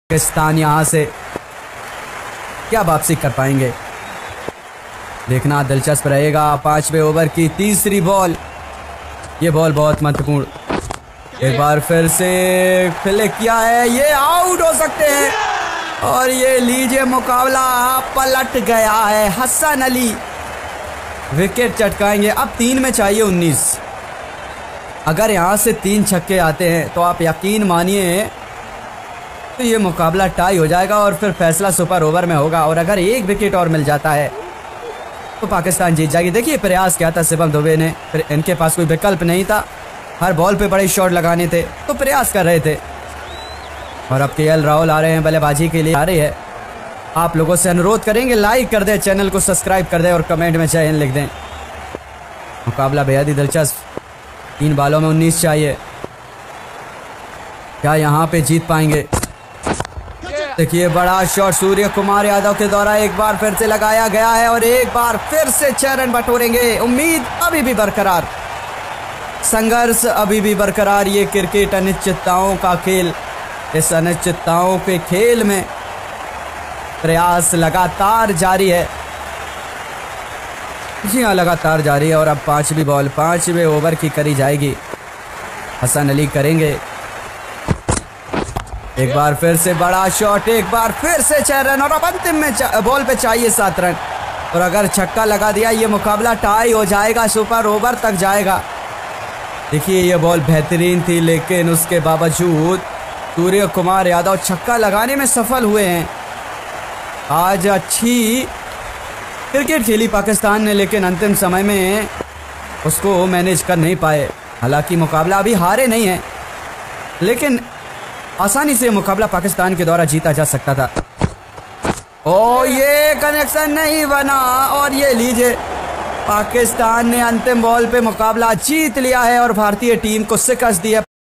पाकिस्तान यहाँ से क्या वापसी कर पाएंगे, देखना दिलचस्प रहेगा। 5वें ओवर की तीसरी बॉल, ये बॉल बहुत महत्वपूर्ण, एक बार फिर से फ्लिक किया है, ये आउट हो सकते हैं और ये लीजिए मुकाबला पलट गया है। हसन अली विकेट चटकाएंगे। अब 3 में चाहिए 19। अगर यहाँ से 3 छक्के आते हैं तो आप यकीन मानिए तो ये मुकाबला टाई हो जाएगा और फिर फैसला सुपर ओवर में होगा। और अगर 1 विकेट और मिल जाता है तो पाकिस्तान जीत जाएगी। देखिए प्रयास क्या था शिवम दुबे ने, फिर इनके पास कोई विकल्प नहीं था, हर बॉल पे बड़े शॉट लगाने थे तो प्रयास कर रहे थे। और अब केएल राहुल आ रहे हैं बल्लेबाजी के लिए, आ रही है। आप लोगों से अनुरोध करेंगे लाइक कर दें, चैनल को सब्सक्राइब कर दें और कमेंट में जय हिंद लिख दें। मुकाबला बेहद ही दिलचस्प, 3 बॉलों में 19 चाहिए। क्या यहाँ पे जीत पाएंगे? देखिए बड़ा शॉट सूर्य कुमार यादव के द्वारा एक बार फिर से लगाया गया है और एक बार फिर से 6 रन बटोरेंगे। उम्मीद अभी भी बरकरार, संघर्ष अभी भी बरकरार। ये क्रिकेट अनिश्चितताओं का खेल, इस अनिश्चितताओं के खेल में प्रयास लगातार जारी है। जी हाँ, लगातार जारी है। और अब 5वीं बॉल 5वें ओवर की करी जाएगी। हसन अली करेंगे, एक बार फिर से बड़ा शॉट, एक बार फिर से 6 रन और अब अंतिम में बॉल पे चाहिए 7 रन। और अगर छक्का लगा दिया ये मुकाबला टाई हो जाएगा, सुपर ओवर तक जाएगा। देखिए ये बॉल बेहतरीन थी लेकिन उसके बावजूद सूर्य कुमार यादव छक्का लगाने में सफल हुए हैं। आज अच्छी क्रिकेट खेली पाकिस्तान ने लेकिन अंतिम समय में उसको मैनेज कर नहीं पाए। हालांकि मुकाबला अभी हारे नहीं है लेकिन आसानी से मुकाबला पाकिस्तान के द्वारा जीता जा सकता था। ओ ये कनेक्शन नहीं बना और ये लीजिए पाकिस्तान ने अंतिम बॉल पे मुकाबला जीत लिया है और भारतीय टीम को शिकस्त दी है।